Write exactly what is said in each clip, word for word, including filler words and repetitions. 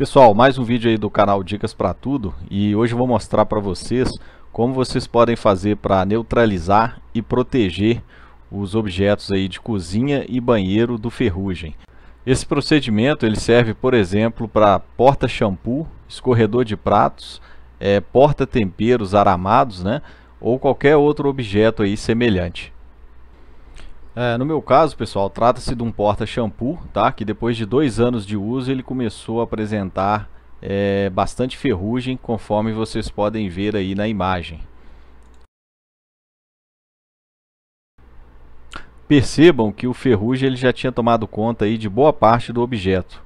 Pessoal, mais um vídeo aí do canal Dicas para Tudo, e hoje eu vou mostrar para vocês como vocês podem fazer para neutralizar e proteger os objetos aí de cozinha e banheiro do ferrugem. Esse procedimento ele serve, por exemplo, para porta-shampoo, escorredor de pratos, é, porta-temperos aramados, né, ou qualquer outro objeto aí semelhante. É, no meu caso, pessoal, trata-se de um porta-shampoo, tá? Que depois de dois anos de uso ele começou a apresentar é, bastante ferrugem, conforme vocês podem ver aí na imagem. Percebam que o ferrugem ele já tinha tomado conta aí de boa parte do objeto.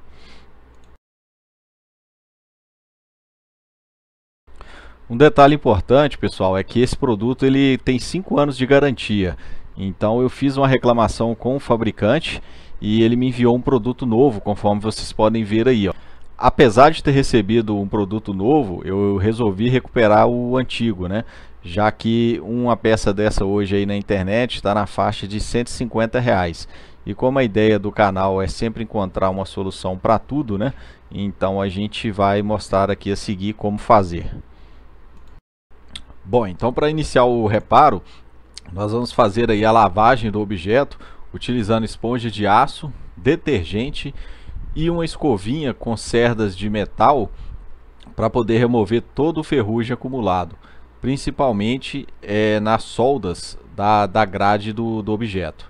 Um detalhe importante, pessoal, é que esse produto ele tem cinco anos de garantia. Então eu fiz uma reclamação com o fabricante e ele me enviou um produto novo, conforme vocês podem ver aí, ó. Apesar de ter recebido um produto novo, eu resolvi recuperar o antigo, né? Já que uma peça dessa hoje aí na internet está na faixa de cento e cinquenta reais. E como a ideia do canal é sempre encontrar uma solução para tudo, né? Então a gente vai mostrar aqui a seguir como fazer. Bom, então para iniciar o reparo, nós vamos fazer aí a lavagem do objeto utilizando esponja de aço, detergente e uma escovinha com cerdas de metal para poder remover todo o ferrugem acumulado, principalmente é, nas soldas da, da grade do, do objeto.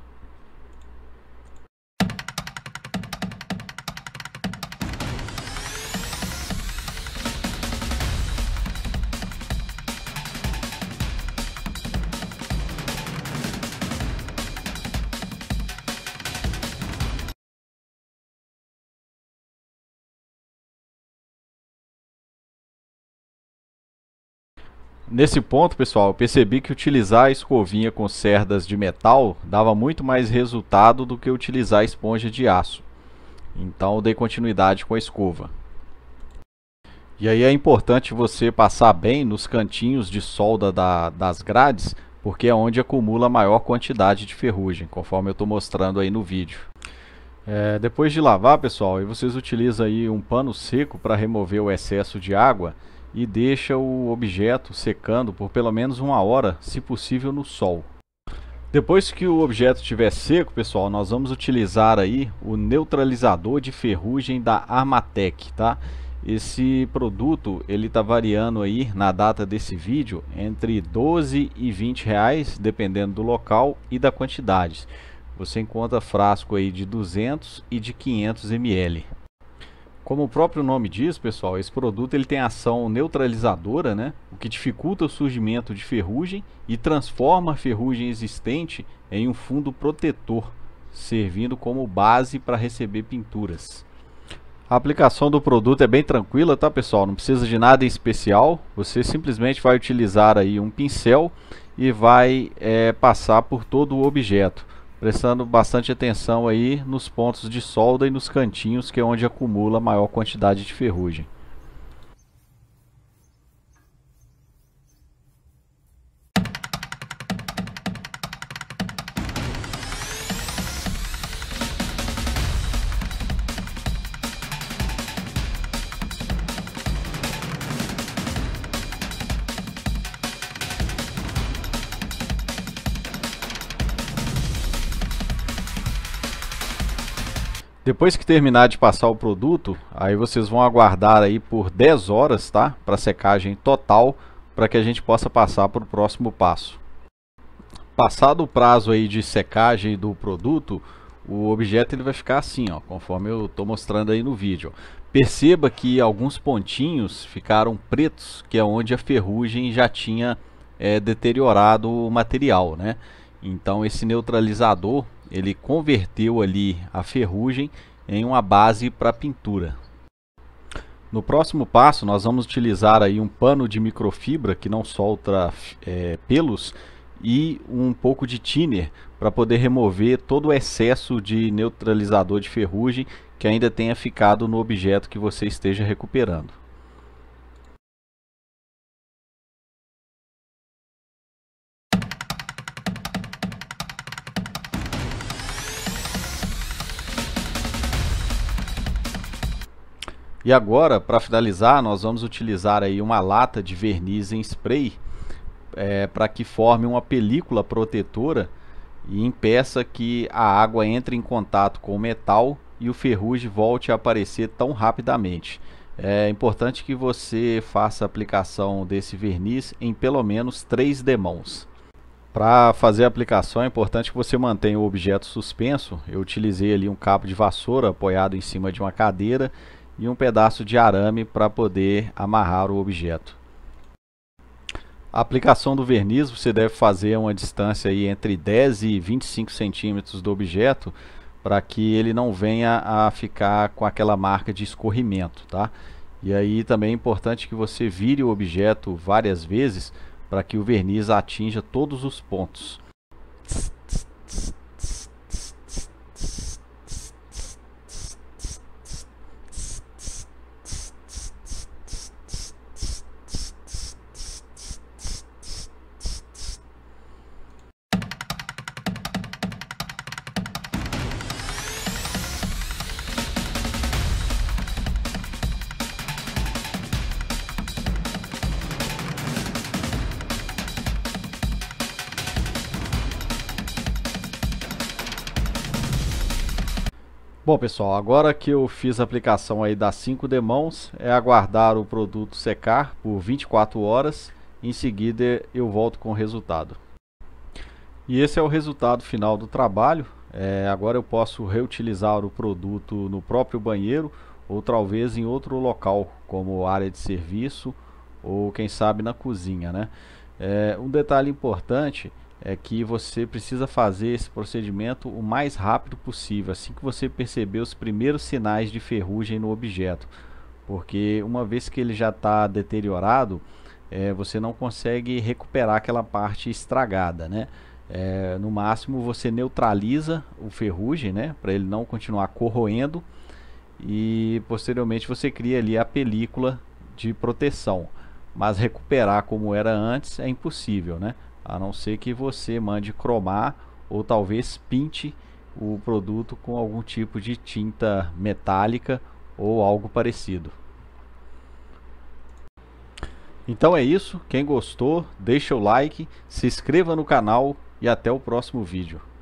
Nesse ponto, pessoal, eu percebi que utilizar a escovinha com cerdas de metal dava muito mais resultado do que utilizar a esponja de aço. Então eu dei continuidade com a escova. E aí é importante você passar bem nos cantinhos de solda da, das grades, porque é onde acumula a maior quantidade de ferrugem, conforme eu estou mostrando aí no vídeo. É, depois de lavar, pessoal, aí vocês utilizam aí um pano seco para remover o excesso de água e deixa o objeto secando por pelo menos uma hora, se possível no sol. Depois que o objeto estiver seco, pessoal, nós vamos utilizar aí o neutralizador de ferrugem da Armatec, tá? Esse produto ele está variando aí na data desse vídeo entre doze e vinte reais, dependendo do local e da quantidade. Você encontra frasco aí de duzentos e de quinhentos mililitros. Como o próprio nome diz, pessoal, esse produto ele tem ação neutralizadora, né? O que dificulta o surgimento de ferrugem e transforma a ferrugem existente em um fundo protetor, servindo como base para receber pinturas. A aplicação do produto é bem tranquila, tá, pessoal? Não precisa de nada em especial. Você simplesmente vai utilizar aí um pincel e vai é, passar por todo o objeto, prestando bastante atenção aí nos pontos de solda e nos cantinhos, que é onde acumula a maior quantidade de ferrugem. Depois que terminar de passar o produto, aí vocês vão aguardar aí por dez horas, tá? Para secagem total, para que a gente possa passar para o próximo passo. Passado o prazo aí de secagem do produto, o objeto ele vai ficar assim, ó, conforme eu estou mostrando aí no vídeo. Perceba que alguns pontinhos ficaram pretos, que é onde a ferrugem já tinha é, deteriorado o material, né? Então esse neutralizador ele converteu ali a ferrugem em uma base para pintura. No próximo passo nós vamos utilizar aí um pano de microfibra que não solta é, pelos e um pouco de thinner para poder remover todo o excesso de neutralizador de ferrugem que ainda tenha ficado no objeto que você esteja recuperando. E agora, para finalizar, nós vamos utilizar aí uma lata de verniz em spray é, para que forme uma película protetora e impeça que a água entre em contato com o metal e o ferrugem volte a aparecer tão rapidamente. É importante que você faça a aplicação desse verniz em pelo menos três demãos. Para fazer a aplicação é importante que você mantenha o objeto suspenso. Eu utilizei ali um cabo de vassoura apoiado em cima de uma cadeira e um pedaço de arame para poder amarrar o objeto. A aplicação do verniz você deve fazer a uma distância aí entre dez e vinte e cinco centímetros do objeto, para que ele não venha a ficar com aquela marca de escorrimento, tá? E aí também é importante que você vire o objeto várias vezes para que o verniz atinja todos os pontos. Bom pessoal, agora que eu fiz a aplicação aí das cinco demãos, é aguardar o produto secar por vinte e quatro horas, em seguida eu volto com o resultado. E esse é o resultado final do trabalho. É, agora eu posso reutilizar o produto no próprio banheiro ou talvez em outro local, como área de serviço ou quem sabe na cozinha, né? É, um detalhe importante é que você precisa fazer esse procedimento o mais rápido possível, assim que você perceber os primeiros sinais de ferrugem no objeto, porque uma vez que ele já está deteriorado, é, você não consegue recuperar aquela parte estragada, né? É, no máximo você neutraliza o ferrugem, né, para ele não continuar corroendo, e posteriormente você cria ali a película de proteção, mas recuperar como era antes é impossível, né? A não ser que você mande cromar ou talvez pinte o produto com algum tipo de tinta metálica ou algo parecido. Então é isso, quem gostou, deixa o like, se inscreva no canal e até o próximo vídeo.